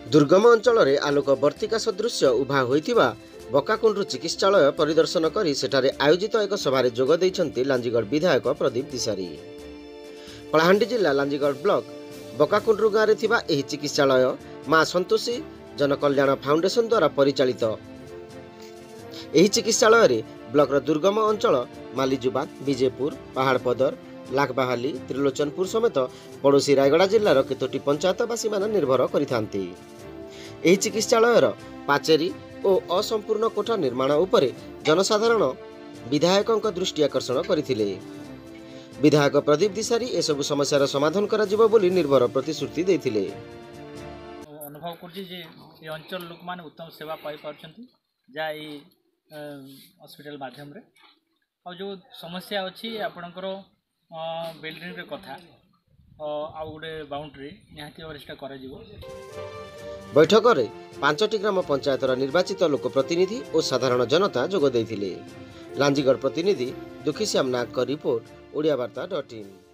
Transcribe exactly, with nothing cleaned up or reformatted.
दुर्गम अंचल आलोक वर्तिका सदृश उभा होइथिबा बकाकुंड्रु चिकित्सालय परिदर्शन करी सेठारे आयोजित एक सभारे जोग दैछन्ति लांजीगढ़ विधायक प्रदीप दिसारी। कलाहांडी जिला लांजीगढ़ ब्लॉक बकाकुंड्रु गाँव थिबा एही चिकित्सालय मां संतोषी जनकल्याण फाउंडेशन द्वारा परिचालित। एही चिकित्सालय रे ब्लॉक दुर्गम अंचल मालीजुबान, विजयपुर, पहाड़पदर, लाखबाहाली, त्रिलोचनपुर समेत पड़ोशी रायगड़ा जिलार केतोटी पंचायतवासी मान निर्भर करिथांती। एही चिकित्सालयर पाचेरी और असंपूर्ण कोठा निर्माण उपरे जनसाधारण विधायक दृष्टि आकर्षण करथिले। विधायक प्रदीप दिसारी एसबु समस्यार समाधान करा जिवो बोली निर्भर प्रतिश्रुति देथिले। अनुभव करछि जे ए अंचल लोक माने उत्तम सेवा पाई पारछन्ति जा ए हॉस्पिटल माध्यम रे और जो समस्या अछि आपनकर बिल्डिंग रे कथा आ गोटे बाउंड्री निहाती वरिष्ठ करा जिवो। बैठक रे पांचटी ग्राम पंचायतर निर्वाचित लोक प्रतिनिधि और साधारण जनता जोग दैथिले। लांजीगढ़ प्रतिनिधि दुखीश्याम नाग का रिपोर्ट ओडिया वार्ता डॉट इन।